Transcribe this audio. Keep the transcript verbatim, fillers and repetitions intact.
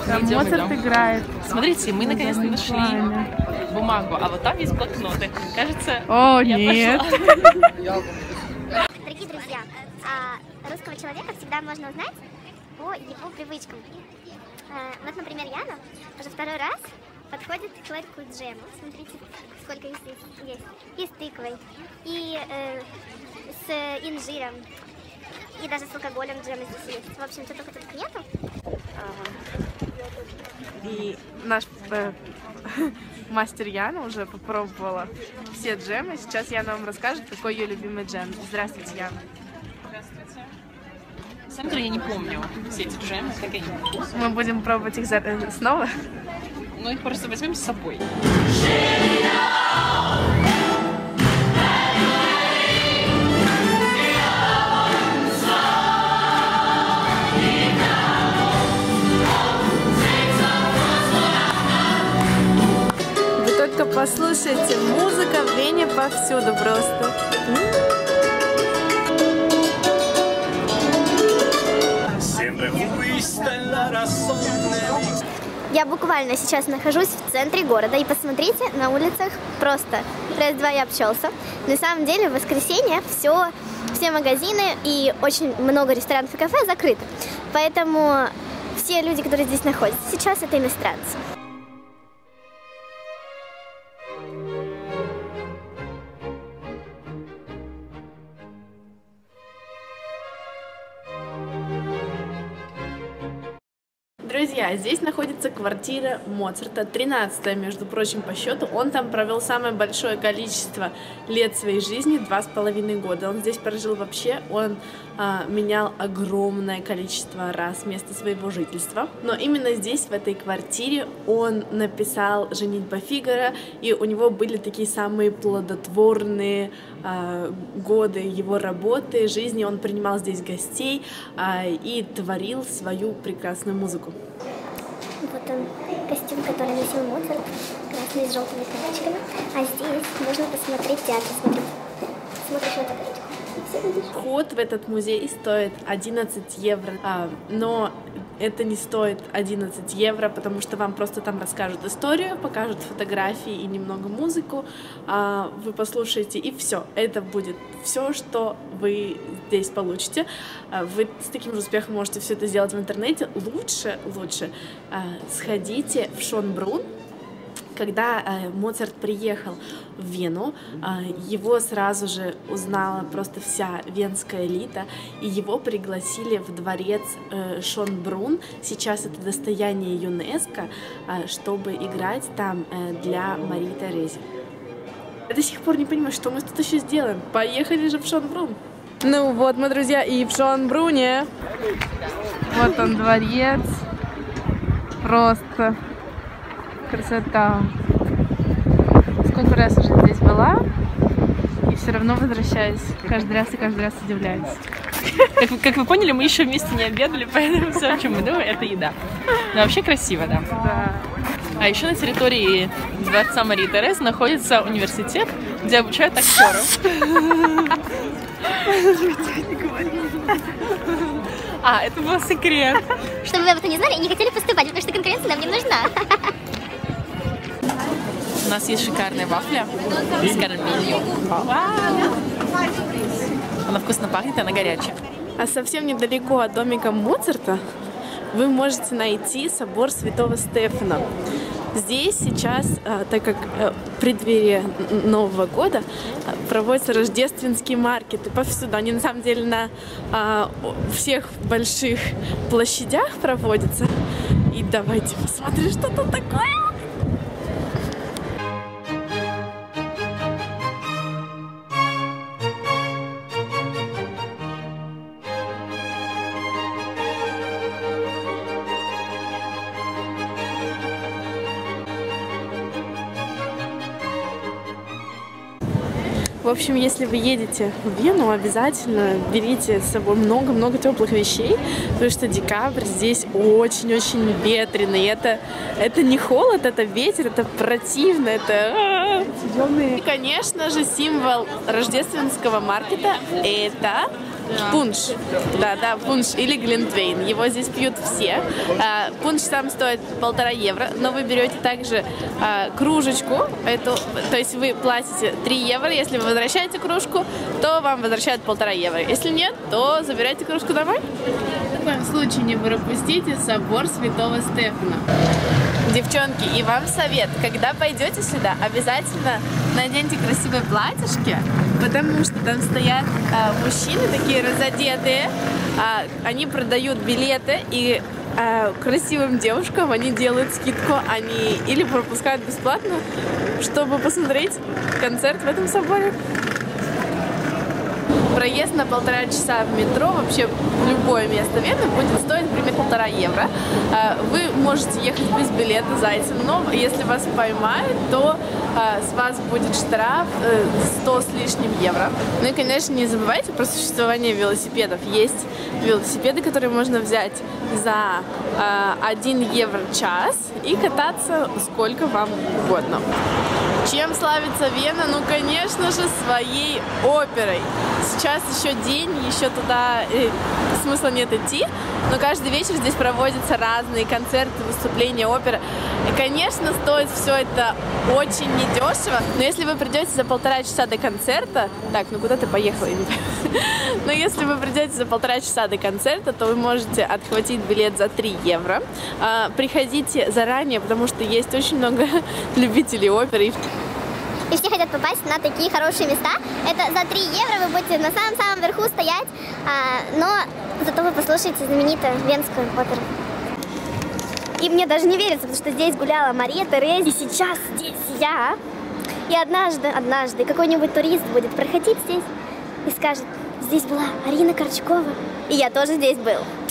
Там идем, Моцарт идем. Играет. Смотрите, мы наконец-то нашли бумагу, а вот там есть блокноты. Кажется, О, я нет. Дорогие друзья, русского человека всегда можно узнать по его привычкам. Вот, например, Яна уже второй раз подходит к ларьку джема. Смотрите, сколько их здесь есть. И с тыквой, и э, с инжиром, и даже с алкоголем джема здесь есть. В общем, что только тут нету. И наш э, мастер Яна уже попробовала все джемы. Сейчас Яна вам расскажет, какой ее любимый джем. Здравствуйте, Яна. Здравствуйте. На самом деле я не помню все эти джемы, как они. Мы будем пробовать их за... снова. Ну, их просто возьмем с собой. Вы только послушайте, музыка в Вене повсюду просто. Я буквально сейчас нахожусь в центре города, и посмотрите, на улицах просто раз-два я общался. На самом деле в воскресенье все, все магазины и очень много ресторанов и кафе закрыты. Поэтому все люди, которые здесь находятся сейчас, это иностранцы. Друзья, здесь находится квартира Моцарта, тринадцатая, между прочим, по счету. Он там провел самое большое количество лет своей жизни, два с половиной года. Он здесь прожил вообще, он а, менял огромное количество раз место своего жительства. Но именно здесь, в этой квартире, он написал «Женитьба Фигаро», и у него были такие самые плодотворные а, годы его работы, жизни. Он принимал здесь гостей а, и творил свою прекрасную музыку. Вот он, костюм, который носил Моцарт, красный с желтыми кнопочками. А здесь можно посмотреть театр. Смотри, смотришь в эту дырочку. Все видишь? Вход в этот музей стоит одиннадцать евро, а, но это не стоит одиннадцать евро, потому что вам просто там расскажут историю, покажут фотографии и немного музыку, а, вы послушаете, и все. Это будет все, что вы здесь получите. А, вы с таким же успехом можете все это сделать в интернете. Лучше, лучше а, сходите в Шонбрунн. Когда э, Моцарт приехал в Вену, э, его сразу же узнала просто вся венская элита, и его пригласили в дворец э, Шонбрунн. Сейчас это достояние ЮНЕСКО, э, чтобы играть там э, для Марии Терезии. Я до сих пор не понимаю, что мы тут еще сделаем. Поехали же в Шонбрунн. Ну вот мы, друзья, и в Шонбрунне. Вот он, дворец. Просто красота. Сколько раз уже здесь была, и все равно возвращаюсь. Каждый раз и каждый раз удивляюсь. Как вы, как вы поняли, мы еще вместе не обедали, поэтому все, о чем мы думаем, это еда. Но вообще красиво, да. Да. А еще на территории дворца Марии Терезы находится университет, где обучают актеров. А, это был секрет. Чтобы вы об этом не знали и не хотели поступать, потому что конкуренция нам не нужна. У нас есть шикарная вафля с карамелью. Она вкусно пахнет, она горячая. А совсем недалеко от домика Моцарта вы можете найти собор Святого Стефана. Здесь сейчас, так как в преддверии Нового года, проводятся рождественские маркеты повсюду. Они на самом деле на всех больших площадях проводятся. И давайте посмотрим, что тут такое. В общем, если вы едете в Вену, обязательно берите с собой много-много теплых вещей, потому что декабрь здесь очень-очень ветреный. Это, это не холод, это ветер, это противно, это... И, конечно же, символ рождественского маркета — это пунш. Да, да, пунш или глинтвейн. Его здесь пьют все. А, пунш сам стоит полтора евро, но вы берете также а, кружечку. Эту, то есть вы платите три евро. Если вы возвращаете кружку, то вам возвращают полтора евро. Если нет, то забирайте кружку домой. В коем случае не пропустите собор Святого Стефана. Девчонки, и вам совет, когда пойдете сюда, обязательно наденьте красивые платьишки, потому что там стоят а, мужчины такие разодетые, а, они продают билеты, и а, красивым девушкам они делают скидку, они или пропускают бесплатно, чтобы посмотреть концерт в этом соборе. Проезд на полтора часа в метро, вообще в любое место Вены, будет стоить примерно полтора евро. Вы можете ехать без билета зайцем, но если вас поймают, то с вас будет штраф сто с лишним евро. Ну и, конечно, не забывайте про существование велосипедов. Есть велосипеды, которые можно взять за один евро час и кататься сколько вам угодно. Чем славится Вена? Ну, конечно же, своей оперой. Сейчас еще день, еще туда э, смысла нет идти, но каждый вечер здесь проводятся разные концерты, выступления, оперы. И, конечно, стоит все это очень недешево, но если вы придете за полтора часа до концерта... Так, ну куда ты поехала? Но если вы придете за полтора часа до концерта, то вы можете отхватить билет за три евро. Приходите заранее, потому что есть очень много любителей оперы. И все хотят попасть на такие хорошие места. Это за три евро вы будете на самом-самом верху стоять, а, но зато вы послушаете знаменитую венскую оперу. И мне даже не верится, потому что здесь гуляла Мария Терезия, и сейчас здесь я. И однажды, однажды какой-нибудь турист будет проходить здесь и скажет: здесь была Арина Корчакова, и я тоже здесь был.